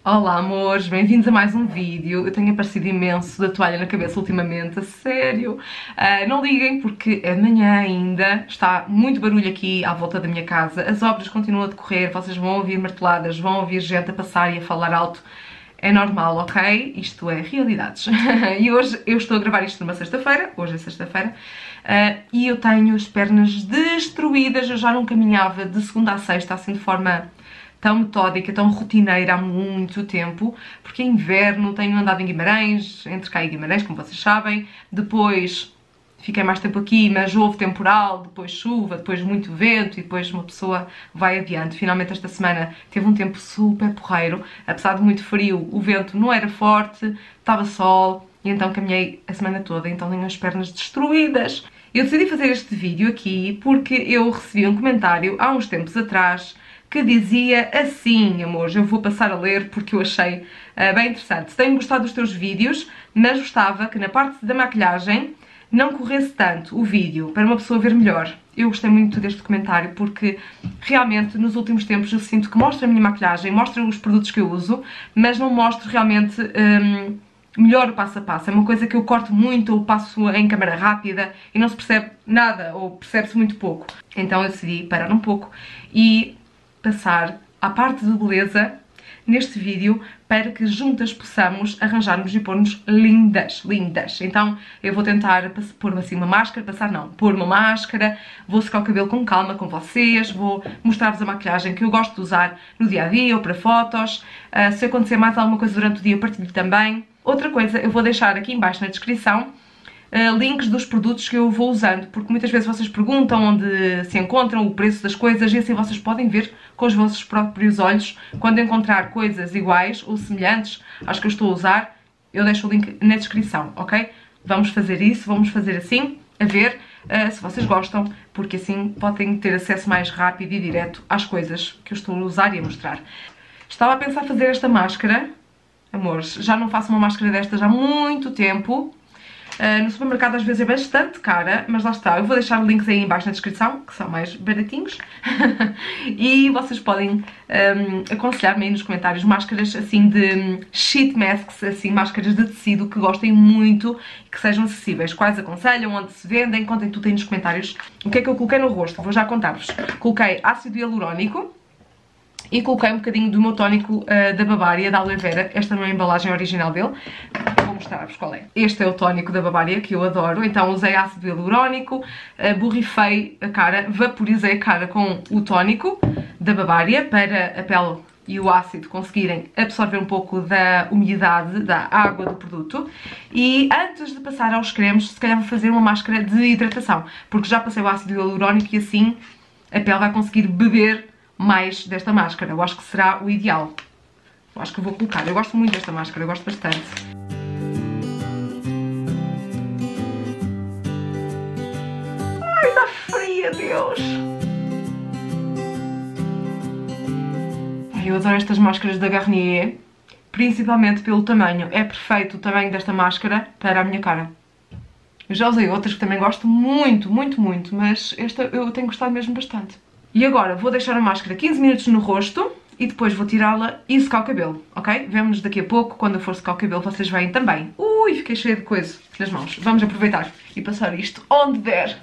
Olá amores, bem-vindos a mais um vídeo. Eu tenho aparecido imenso da toalha na cabeça ultimamente, a sério. Não liguem porque é de manhã ainda, está muito barulho aqui à volta da minha casa, as obras continuam a decorrer, vocês vão ouvir marteladas, vão ouvir gente a passar e a falar alto. É normal, ok? Isto é realidades. E hoje eu estou a gravar isto numa sexta-feira, hoje é sexta-feira, e eu tenho as pernas destruídas. Eu já não caminhava de segunda a sexta assim de forma tão metódica, tão rotineira há muito tempo, porque é inverno, tenho andado em Guimarães, entre cá e Guimarães, como vocês sabem, depois fiquei mais tempo aqui, mas houve temporal, depois chuva, depois muito vento e depois uma pessoa vai adiante. Finalmente esta semana teve um tempo super porreiro, apesar de muito frio, o vento não era forte, estava sol e então caminhei a semana toda, então tenho as pernas destruídas. Eu decidi fazer este vídeo aqui porque eu recebi um comentário há uns tempos atrás que dizia assim, amores, eu vou passar a ler porque eu achei bem interessante. Tenho gostado dos teus vídeos, mas gostava que na parte da maquilhagem não corresse tanto o vídeo, para uma pessoa ver melhor. Eu gostei muito deste comentário porque realmente nos últimos tempos eu sinto que mostra a minha maquilhagem, mostra os produtos que eu uso, mas não mostro realmente melhor o passo a passo. É uma coisa que eu corto muito ou passo em câmara rápida e não se percebe nada ou percebe-se muito pouco. Então eu decidi parar um pouco e passar à parte de beleza neste vídeo para que juntas possamos arranjar-nos e pôr-nos lindas, lindas. Então eu vou tentar pôr-me assim uma máscara, pôr uma máscara, vou secar o cabelo com calma com vocês, vou mostrar-vos a maquilhagem que eu gosto de usar no dia-a-dia ou para fotos. Se acontecer mais alguma coisa durante o dia eu partilho também. Outra coisa, eu vou deixar aqui em baixo na descrição links dos produtos que eu vou usando, porque muitas vezes vocês perguntam onde se encontram, o preço das coisas, e assim vocês podem ver com os vossos próprios olhos. Quando encontrar coisas iguais ou semelhantes às que eu estou a usar, eu deixo o link na descrição, ok? Vamos fazer isso, vamos fazer assim, a ver se vocês gostam, porque assim podem ter acesso mais rápido e direto às coisas que eu estou a usar e a mostrar. Estava a pensar fazer esta máscara, amores, já não faço uma máscara destas há muito tempo. No supermercado às vezes é bastante cara, mas lá está, eu vou deixar links aí em baixo na descrição, que são mais baratinhos. E vocês podem aconselhar-me aí nos comentários máscaras assim de sheet masks, assim, máscaras de tecido que gostem muito e que sejam acessíveis. Quais aconselham, onde se vendem, contem tudo aí nos comentários. O que é que eu coloquei no rosto? Vou já contar-vos. Coloquei ácido hialurónico e coloquei um bocadinho do meu tónico da Bavaria, da Aloe Vera. Esta não é a embalagem original dele. Vou mostrar-vos qual é. Este é o tónico da Bavaria, que eu adoro. Então usei ácido hialurónico, borrifei a cara, vaporizei a cara com o tónico da Bavaria para a pele e o ácido conseguirem absorver um pouco da umidade, da água do produto. E antes de passar aos cremes, se calhar vou fazer uma máscara de hidratação, porque já passei o ácido hialurónico e assim a pele vai conseguir beber mais desta máscara. Eu acho que será o ideal. Eu acho que vou colocar. Eu gosto muito desta máscara, eu gosto bastante. Ai, está fria, Deus! Eu adoro estas máscaras da Garnier, principalmente pelo tamanho. É perfeito o tamanho desta máscara para a minha cara. Eu já usei outras que também gosto muito, muito, muito, mas esta eu tenho gostado mesmo bastante. E agora vou deixar a máscara 15 minutos no rosto e depois vou tirá-la e secar o cabelo, ok? Vemo-nos daqui a pouco, quando eu for secar o cabelo vocês veem também. Ui, fiquei cheia de coisa nas mãos. Vamos aproveitar e passar isto onde der.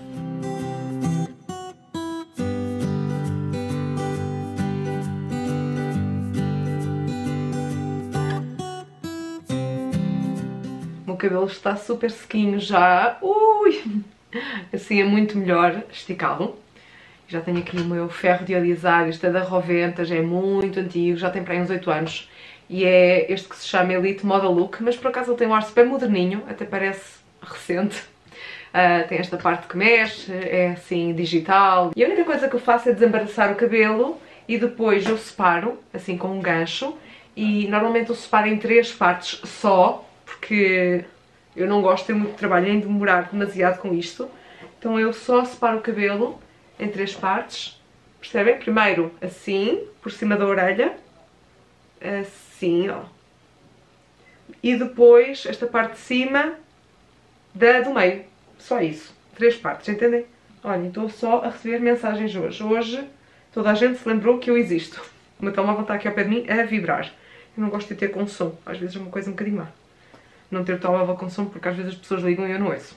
O meu cabelo está super sequinho já. Ui! Assim é muito melhor esticá-lo. Já tenho aqui o meu ferro de alisar, este é da Roventas, é muito antigo, já tem para aí uns 8 anos. E é este que se chama Elite Model Look, mas por acaso ele tem um ar super moderninho, até parece recente. Tem esta parte que mexe, é assim digital. E a única coisa que eu faço é desembaraçar o cabelo e depois eu separo, assim com um gancho. E normalmente eu separo em 3 partes só, porque eu não gosto de ter muito trabalho em demorar demasiado com isto. Então eu só separo o cabelo em 3 partes, percebem? Primeiro assim, por cima da orelha, assim, ó. E depois esta parte de cima do meio, só isso. 3 partes, entendem? Olhem, estou só a receber mensagens hoje. Hoje toda a gente se lembrou que eu existo. O meu telemóvel está aqui ao pé de mim a vibrar. Eu não gosto de ter com som, às vezes é uma coisa um bocadinho má. Não ter o telemóvel com som, porque às vezes as pessoas ligam e eu não ouço.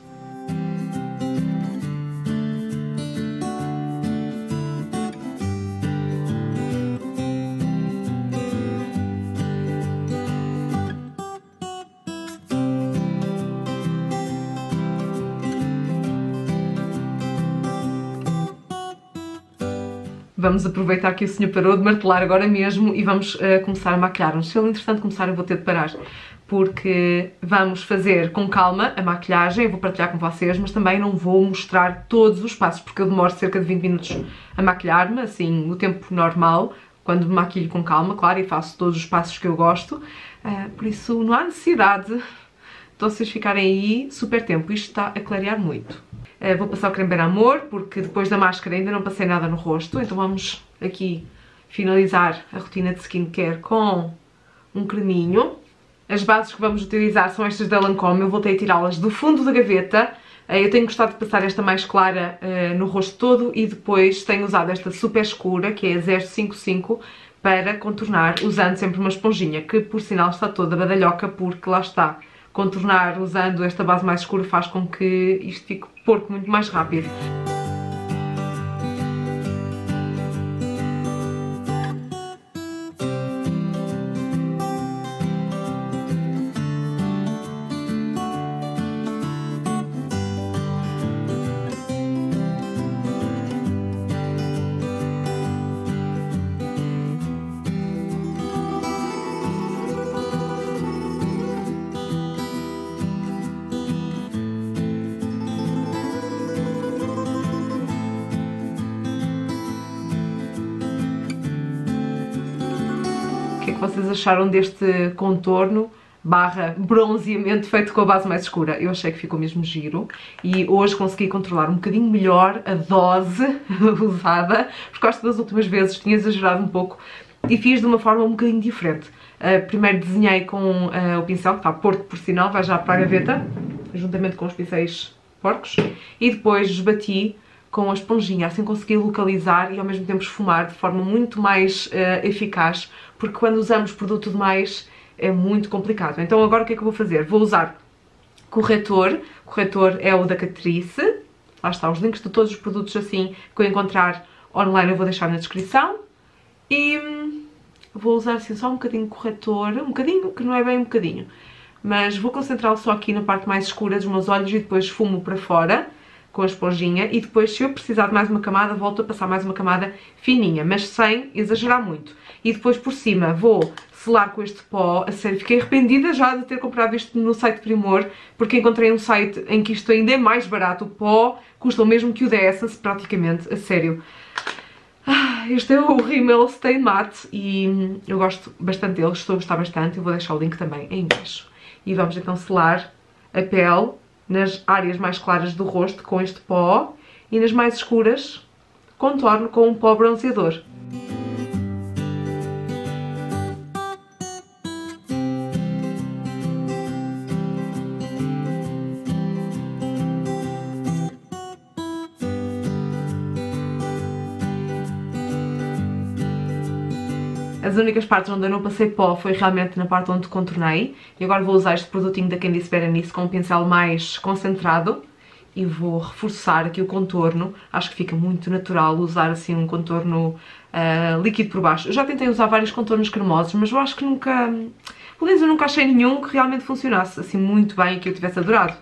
Vamos aproveitar que o senhor parou de martelar agora mesmo e vamos começar a maquilhar-nos. Se ele, entretanto, começar, eu vou ter de parar, porque vamos fazer com calma a maquilhagem. Eu vou partilhar com vocês, mas também não vou mostrar todos os passos, porque eu demoro cerca de 20 minutos a maquilhar-me, assim, o tempo normal, quando me maquilho com calma, claro, e faço todos os passos que eu gosto. Por isso, não há necessidade de vocês ficarem aí super tempo. Isto está a clarear muito. Vou passar o creme Beira Amor, porque depois da máscara ainda não passei nada no rosto. Então vamos aqui finalizar a rotina de skincare com um creminho. As bases que vamos utilizar são estas da Lancôme. Eu voltei a tirá-las do fundo da gaveta. Eu tenho gostado de passar esta mais clara no rosto todo e depois tenho usado esta super escura, que é a 055, para contornar, usando sempre uma esponjinha, que por sinal está toda badalhoca, porque lá está. Contornar usando esta base mais escura faz com que isto fique porco muito mais rápido. O que é que vocês acharam deste contorno barra bronzeamento feito com a base mais escura? Eu achei que ficou mesmo giro e hoje consegui controlar um bocadinho melhor a dose usada, porque acho que das últimas vezes tinha exagerado um pouco e fiz de uma forma um bocadinho diferente. Primeiro desenhei com o pincel, que está porco por sinal, vai já para a gaveta, juntamente com os pincéis porcos, e depois esbati com a esponjinha, assim consegui localizar e ao mesmo tempo esfumar de forma muito mais eficaz, porque quando usamos produto demais é muito complicado. Então agora o que é que eu vou fazer? Vou usar corretor, o corretor é o da Catrice, lá está, os links de todos os produtos assim que eu encontrar online eu vou deixar na descrição, e vou usar assim só um bocadinho de corretor, um bocadinho, que não é bem um bocadinho, mas vou concentrá-lo só aqui na parte mais escura dos meus olhos e depois esfumo para fora com a esponjinha e depois, se eu precisar de mais uma camada, volto a passar mais uma camada fininha, mas sem exagerar muito. E depois por cima vou selar com este pó. A sério, fiquei arrependida já de ter comprado isto no site Primor, porque encontrei um site em que isto ainda é mais barato. O pó custa o mesmo que o da Essence, praticamente, a sério. Este é o Rimmel Stay Matte e eu gosto bastante dele, estou a gostar bastante. Eu vou deixar o link também em baixo. E vamos então selar a pele nas áreas mais claras do rosto com este pó e nas mais escuras contorno com um pó bronzeador. As únicas partes onde eu não passei pó foi realmente na parte onde contornei. E agora vou usar este produtinho da Candice Berenice com um pincel mais concentrado. E vou reforçar aqui o contorno. Acho que fica muito natural usar assim um contorno líquido por baixo. Eu já tentei usar vários contornos cremosos, mas eu acho que nunca... Pelo menos eu nunca achei nenhum que realmente funcionasse assim muito bem e que eu tivesse adorado.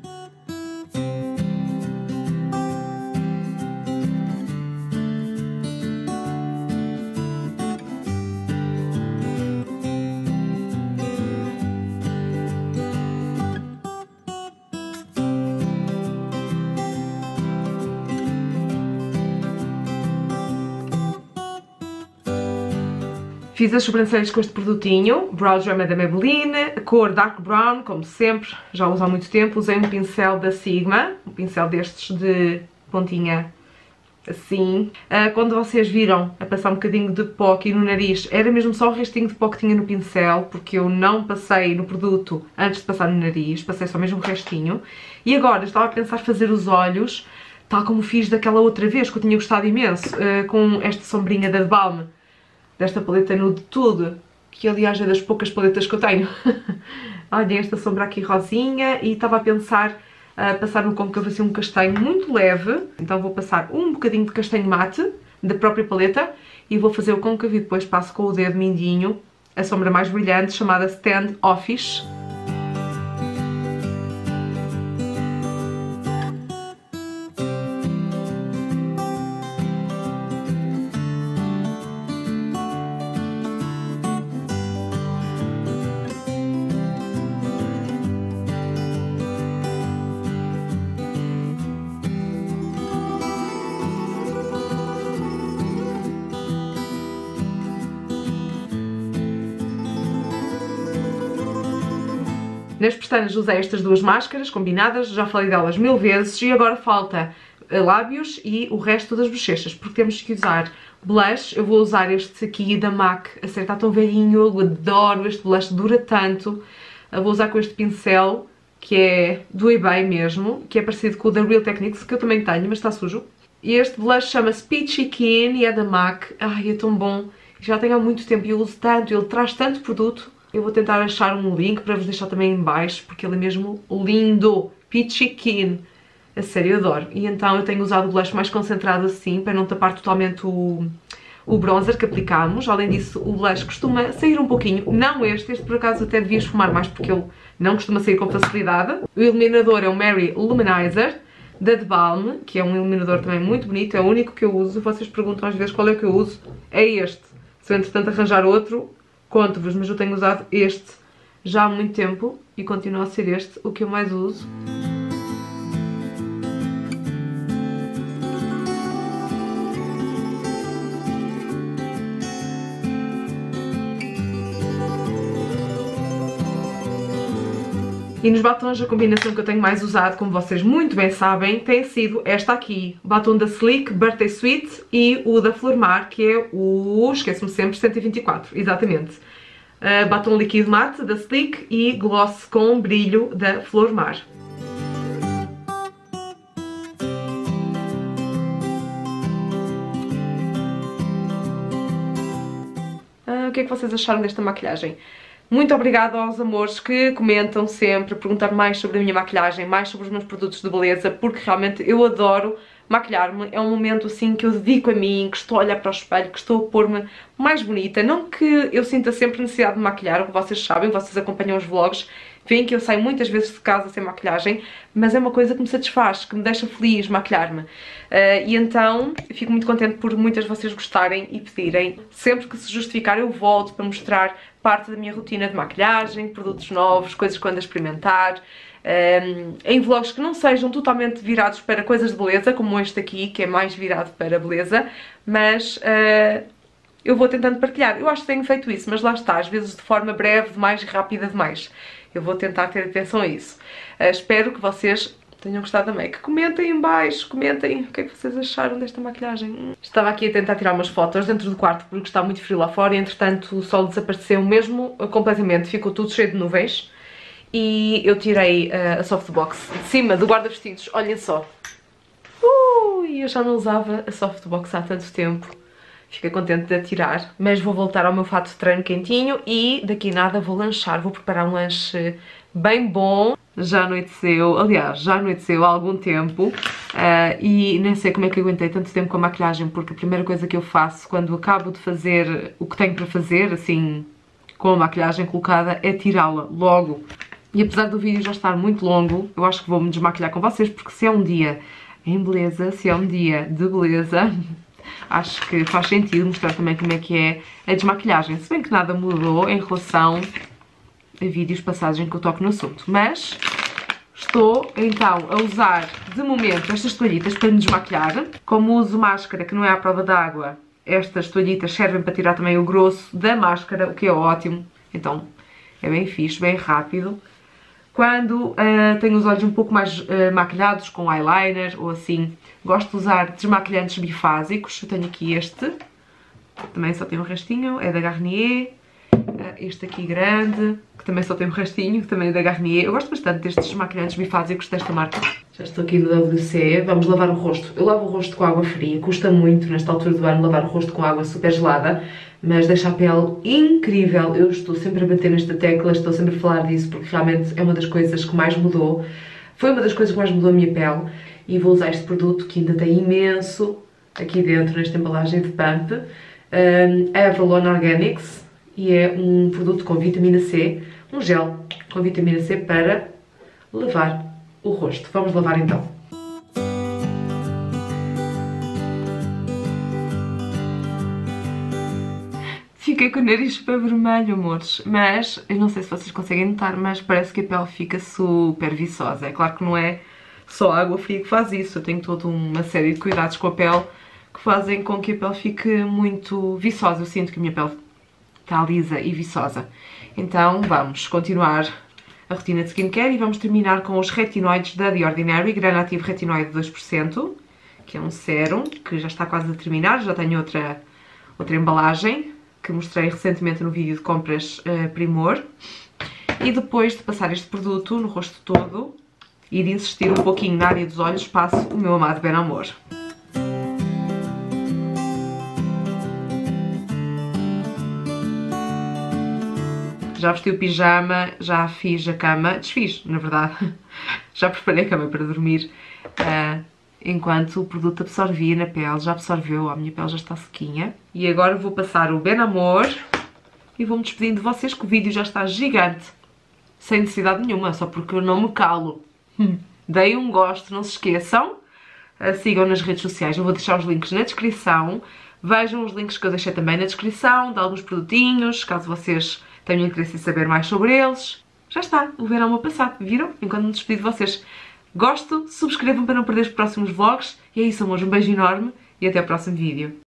Fiz as sobrancelhas com este produtinho, Brow Drama da Maybelline, a cor Dark Brown, como sempre, já uso há muito tempo. Usei um pincel da Sigma, um pincel destes de pontinha assim. Quando vocês viram a passar um bocadinho de pó aqui no nariz, era mesmo só o restinho de pó que tinha no pincel, porque eu não passei no produto antes de passar no nariz, passei só mesmo o restinho. E agora estava a pensar fazer os olhos, tal como fiz daquela outra vez, que eu tinha gostado imenso, com esta sombrinha da The Balm, desta paleta Nude Tude. que aliás é das poucas paletas que eu tenho. Olhem esta sombra aqui rosinha, e estava a pensar passar no côncavo assim um castanho muito leve. Então vou passar um bocadinho de castanho mate da própria paleta e vou fazer o côncavo e depois passo com o dedo mindinho a sombra mais brilhante, chamada Stand Office. Nas pestanas usei estas duas máscaras combinadas, já falei delas 1000 vezes, e agora falta lábios e o resto das bochechas, porque temos que usar blush. Eu vou usar este aqui da MAC, a sério, está tão velhinho, eu adoro este blush, dura tanto. Eu vou usar com este pincel, que é do eBay mesmo, que é parecido com o da Real Techniques, que eu também tenho, mas está sujo. E este blush chama-se Peachy Keen e é da MAC. Ai, é tão bom, já tenho há muito tempo e eu uso tanto, ele traz tanto produto. Eu vou tentar achar um link para vos deixar também em baixo, porque ele é mesmo lindo. Peachy Keen. A sério, eu adoro. E então eu tenho usado o blush mais concentrado assim, para não tapar totalmente o bronzer que aplicámos. Além disso, o blush costuma sair um pouquinho. Não este por acaso até devia esfumar mais, porque ele não costuma sair com facilidade. O iluminador é o Mary Luminizer, da The Balm, que é um iluminador também muito bonito. É o único que eu uso. Vocês perguntam às vezes qual é que eu uso. É este. Se eu entretanto arranjar outro, conto-vos, mas eu tenho usado este já há muito tempo e continua a ser este o que eu mais uso. E nos batons, a combinação que eu tenho mais usado, como vocês muito bem sabem, tem sido esta aqui. O batom da Sleek Birthday Suite e o da Flor Mar, que é o, esqueço-me sempre, 124, exatamente. Batom líquido mate da Sleek e gloss com brilho da Flor Mar. O que é que vocês acharam desta maquilhagem? Muito obrigada aos amores que comentam sempre, perguntar mais sobre a minha maquilhagem, mais sobre os meus produtos de beleza, porque realmente eu adoro maquilhar-me. É um momento assim que eu dedico a mim, que estou a olhar para o espelho, que estou a pôr-me mais bonita. Não que eu sinta sempre necessidade de maquilhar, como vocês sabem, vocês acompanham os vlogs, veem que eu saio muitas vezes de casa sem maquilhagem, mas é uma coisa que me satisfaz, que me deixa feliz maquilhar-me. E então fico muito contente por muitas de vocês gostarem e pedirem. Sempre que se justificar eu volto para mostrar parte da minha rotina de maquilhagem, produtos novos, coisas que eu ando a experimentar, em vlogs que não sejam totalmente virados para coisas de beleza, como este aqui, que é mais virado para beleza, mas eu vou tentando partilhar. Eu acho que tenho feito isso, mas lá está, às vezes de forma breve demais e rápida demais. Eu vou tentar ter atenção a isso. Espero que vocês tenham gostado também. Que comentem em baixo, comentem o que é que vocês acharam desta maquilhagem. Estava aqui a tentar tirar umas fotos dentro do quarto porque está muito frio lá fora e entretanto o sol desapareceu mesmo completamente, ficou tudo cheio de nuvens. E eu tirei a softbox de cima do guarda-vestidos, olhem só. Eu já não usava a softbox há tanto tempo. Fiquei contente de a tirar, mas vou voltar ao meu fato de treino quentinho e daqui a nada vou lanchar, vou preparar um lanche bem bom. Já anoiteceu, aliás, já anoiteceu há algum tempo e nem sei como é que eu aguentei tanto tempo com a maquilhagem, porque a primeira coisa que eu faço quando acabo de fazer o que tenho para fazer, assim, com a maquilhagem colocada, é tirá-la logo. E apesar do vídeo já estar muito longo, eu acho que vou-me desmaquilhar com vocês, porque se é um dia em beleza, se é um dia de beleza, acho que faz sentido mostrar também como é que é a desmaquilhagem. Se bem que nada mudou em relação a vídeos passados em que eu toco no assunto. Mas estou então a usar de momento estas toalhitas para me desmaquilhar. Como uso máscara que não é à prova d'água, estas toalhitas servem para tirar também o grosso da máscara, o que é ótimo. Então é bem fixe, bem rápido. Quando tenho os olhos um pouco mais maquilhados, com eyeliner ou assim, gosto de usar desmaquilhantes bifásicos. Eu tenho aqui este, também só tem um restinho, é da Garnier. Este aqui grande, que também só tem um restinho, também é da Garnier. Eu gosto bastante destes maquilhantes bifásicos desta marca. Já estou aqui no WC, vamos lavar o rosto. Eu lavo o rosto com água fria, custa muito nesta altura do ano lavar o rosto com água super gelada, mas deixa a pele incrível. Eu estou sempre a bater nesta tecla, estou sempre a falar disso porque realmente é uma das coisas que mais mudou. Foi uma das coisas que mais mudou a minha pele e vou usar este produto que ainda tem imenso aqui dentro, nesta embalagem de pump. Avalon Organics, e é um produto com vitamina C, um gel com vitamina C para lavar o rosto. Vamos lavar então. Fiquei com o nariz super vermelho, amores, mas eu não sei se vocês conseguem notar, mas parece que a pele fica super viçosa. É claro que não é só a água fria que faz isso, eu tenho toda uma série de cuidados com a pele que fazem com que a pele fique muito viçosa. Eu sinto que a minha pele está lisa e viçosa. Então vamos continuar a rotina de skincare e vamos terminar com os retinoides da The Ordinary, Granativo Retinoide 2%, que é um sérum que já está quase a terminar, já tenho outra embalagem, que mostrei recentemente no vídeo de compras Primor. E depois de passar este produto no rosto todo e de insistir um pouquinho na área dos olhos, passo o meu amado Ben Amor. Já vesti o pijama, já fiz a cama, desfiz, na verdade, já preparei a cama para dormir, enquanto o produto absorvia na pele, já absorveu, a minha pele já está sequinha. E agora vou passar o Ben Amor e vou-me despedindo de vocês, que o vídeo já está gigante, sem necessidade nenhuma, só porque eu não me calo. Deem um gosto, não se esqueçam, sigam nas redes sociais, eu vou deixar os links na descrição, vejam os links que eu deixei também na descrição, de alguns produtinhos, caso vocês tenho interesse em saber mais sobre eles. Já está, o verão ao passado, viram? Enquanto me despedo de vocês. Gosto, subscrevam para não perder os próximos vlogs. E é isso, amores, um beijo enorme e até ao próximo vídeo.